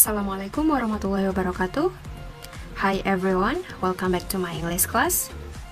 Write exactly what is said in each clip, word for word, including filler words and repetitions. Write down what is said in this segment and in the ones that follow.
Assalamualaikum warahmatullahi wabarakatuh. Hi everyone, welcome back to my English class.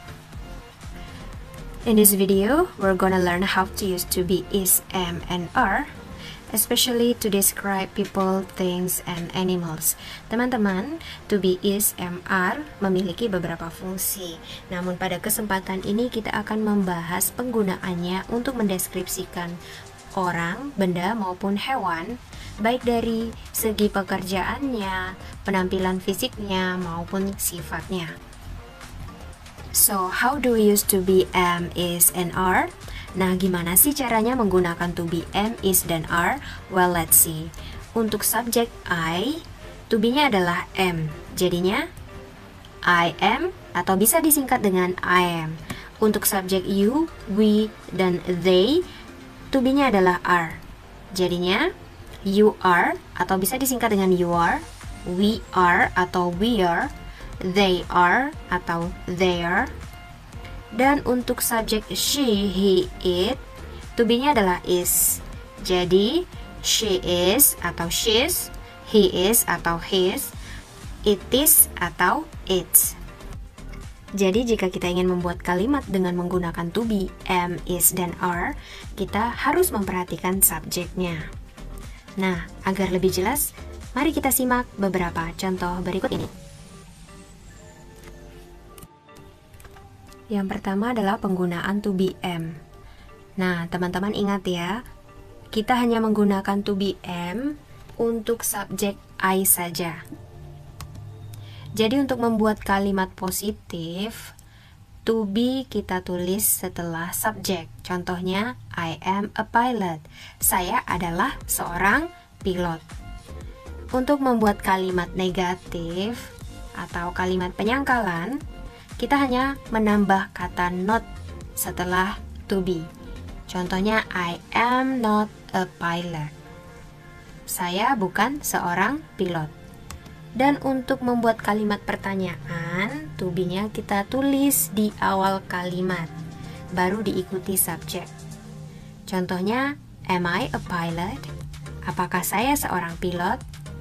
In this video, we're gonna learn how to use to be, is, am, and are, especially to describe people, things, and animals. Teman-teman, to be, is, am, are memiliki beberapa fungsi. Namun pada kesempatan ini kita akan membahas penggunaannya untuk mendeskripsikan orang, benda, maupun hewan, baik dari segi pekerjaannya, penampilan fisiknya, maupun sifatnya. So, how do we use to be, am, is, and are? Nah, gimana sih caranya menggunakan to be, am, is, dan are? Well, let's see. Untuk subjek I, to be-nya adalah am. Jadinya, I am, atau bisa disingkat dengan I am. Untuk subjek you, we, dan they, to be-nya adalah are. Jadinya, you are, atau bisa disingkat dengan you are, we are, atau we are, they are, atau they are. Dan untuk subjek she, he, it, to be-nya adalah is. Jadi, she is, atau she's, he is, atau his, it is, atau its. Jadi, jika kita ingin membuat kalimat dengan menggunakan to be, am, is, dan are, kita harus memperhatikan subjeknya. Nah, agar lebih jelas, mari kita simak beberapa contoh berikut ini. Yang pertama adalah penggunaan to be, am. Nah, teman-teman ingat ya, kita hanya menggunakan to be, am untuk subjek I saja. Jadi untuk membuat kalimat positif, to be kita tulis setelah subjek. Contohnya, I am a pilot. Saya adalah seorang pilot. Untuk membuat kalimat negatif atau kalimat penyangkalan, kita hanya menambah kata not setelah to be. Contohnya, I am not a pilot. Saya bukan seorang pilot. Dan untuk membuat kalimat pertanyaan, to be-nya kita tulis di awal kalimat, baru diikuti subjek. Contohnya, am I a pilot? Apakah saya seorang pilot?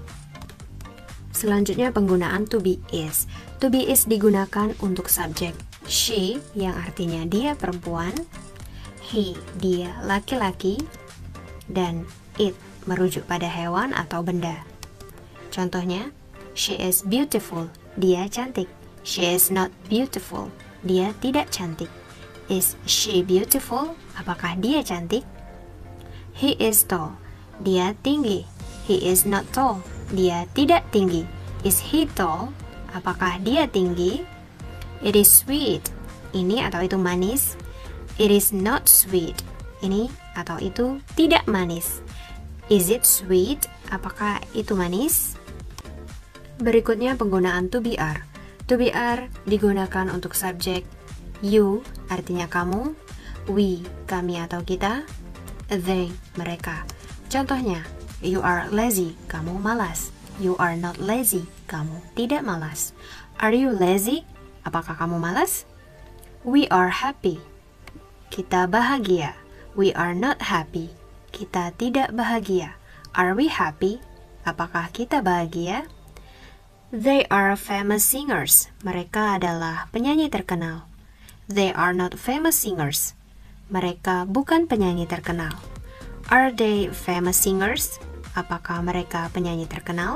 Selanjutnya penggunaan to be, is. To be, is digunakan untuk subjek she, yang artinya dia perempuan, he, dia laki-laki, dan it, merujuk pada hewan atau benda. Contohnya, she is beautiful, dia cantik. She is not beautiful, dia tidak cantik. Is she beautiful? Apakah dia cantik? He is tall, dia tinggi. He is not tall, dia tidak tinggi. Is he tall? Apakah dia tinggi? It is sweet, ini atau itu manis. It is not sweet, ini atau itu tidak manis. Is it sweet? Apakah itu manis? Berikutnya penggunaan to be, are. To be, are digunakan untuk subjek you, artinya kamu, we, kami atau kita, they, mereka. Contohnya, you are lazy, kamu malas. You are not lazy, kamu tidak malas. Are you lazy? Apakah kamu malas? We are happy, kita bahagia. We are not happy, kita tidak bahagia. Are we happy? Apakah kita bahagia? They are famous singers. Mereka adalah penyanyi terkenal. They are not famous singers. Mereka bukan penyanyi terkenal. Are they famous singers? Apakah mereka penyanyi terkenal?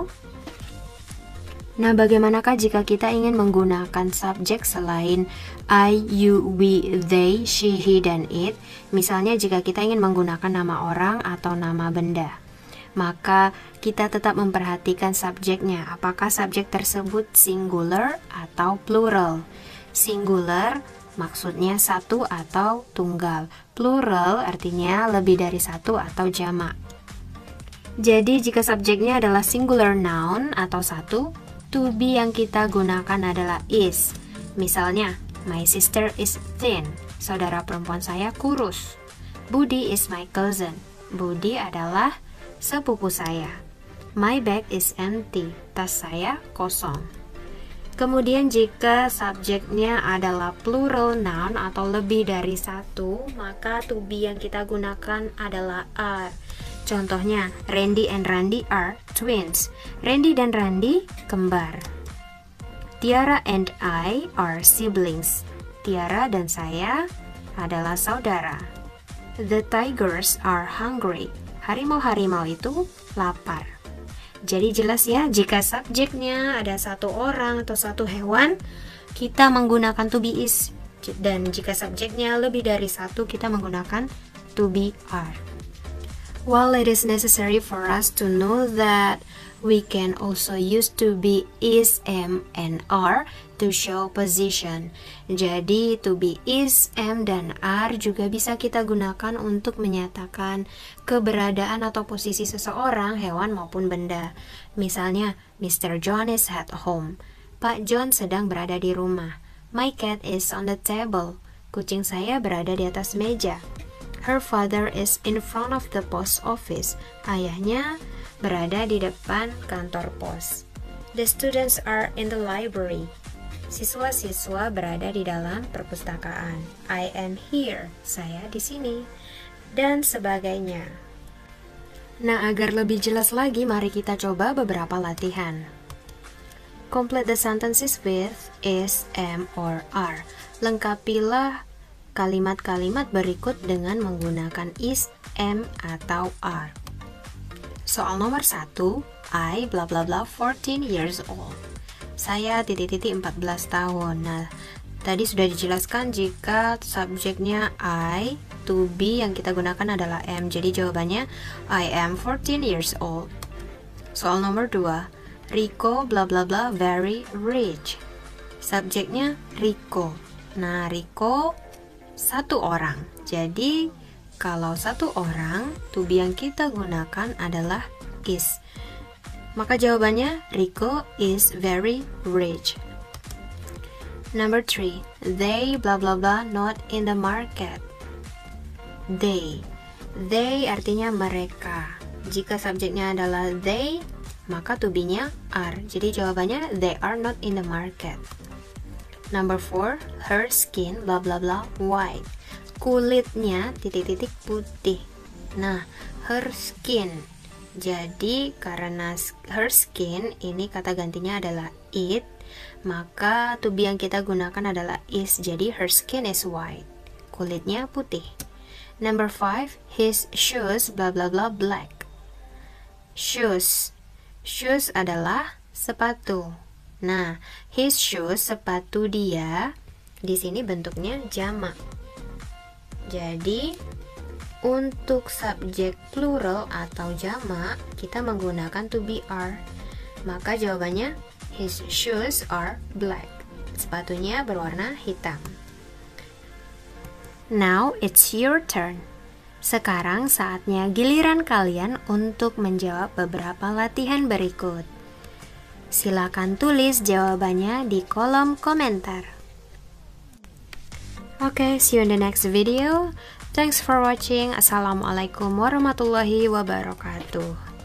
Nah, bagaimanakah jika kita ingin menggunakan subjek selain I, you, we, they, she, he, dan it? Misalnya jika kita ingin menggunakan nama orang atau nama benda, maka kita tetap memperhatikan subjeknya. Apakah subjek tersebut singular atau plural? Singular maksudnya satu atau tunggal. Plural artinya lebih dari satu atau jamak. Jadi jika subjeknya adalah singular noun atau satu, to be yang kita gunakan adalah is. Misalnya, my sister is thin. Saudara perempuan saya kurus. Budi is my cousin. Budi adalah sepupu saya. My bag is empty. Tas saya kosong. Kemudian jika subjeknya adalah plural noun atau lebih dari satu, maka to be yang kita gunakan adalah are. Contohnya, Randy and Randy are twins. Randy dan Randy kembar. Tiara and I are siblings. Tiara dan saya adalah saudara. The tigers are hungry. Harimau-harimau itu lapar. Jadi jelas ya, jika subjeknya ada satu orang atau satu hewan, kita menggunakan to be is. Dan jika subjeknya lebih dari satu, kita menggunakan to be are. While it is necessary for us to know that we can also use to be is, am, and are to show position. Jadi to be is, am, dan are juga bisa kita gunakan untuk menyatakan keberadaan atau posisi seseorang, hewan maupun benda. Misalnya, Mister John is at home. Pak John sedang berada di rumah. My cat is on the table. Kucing saya berada di atas meja. Her father is in front of the post office. Ayahnya berada di depan kantor pos. The students are in the library. Siswa-siswa berada di dalam perpustakaan. I am here. Saya di sini. Dan sebagainya. Nah, agar lebih jelas lagi, mari kita coba beberapa latihan. Complete the sentences with is, am, or are. Lengkapilah kalimat-kalimat berikut dengan menggunakan is, am, atau are. Soal nomor satu, I bla bla bla fourteen years old. Saya titik-titik empat belas tahun. Nah, tadi sudah dijelaskan jika subjeknya I, to be yang kita gunakan adalah am. Jadi jawabannya I am fourteen years old. Soal nomor dua, Rico bla bla bla very rich. Subjeknya Rico. Nah, Rico satu orang. Jadi kalau satu orang, to be yang kita gunakan adalah is. Maka jawabannya Rico is very rich. Number three, they blah blah blah not in the market. They. They artinya mereka. Jika subjeknya adalah they, maka to be-nya are. Jadi jawabannya they are not in the market. Number four, her skin blah blah blah white. Kulitnya titik-titik putih. Nah, her skin. Jadi karena her skin ini kata gantinya adalah it, maka to be yang kita gunakan adalah is. Jadi her skin is white. Kulitnya putih. Number five, his shoes blah blah blah black. Shoes. Shoes adalah sepatu. Nah, his shoes, sepatu dia, di sini bentuknya jamak. Jadi, untuk subjek plural atau jamak, kita menggunakan to be are. Maka jawabannya, his shoes are black. Sepatunya berwarna hitam. Now, it's your turn. Sekarang saatnya giliran kalian untuk menjawab beberapa latihan berikut. Silakan tulis jawabannya di kolom komentar. Oke, okay, see you in the next video. Thanks for watching. Assalamualaikum warahmatullahi wabarakatuh.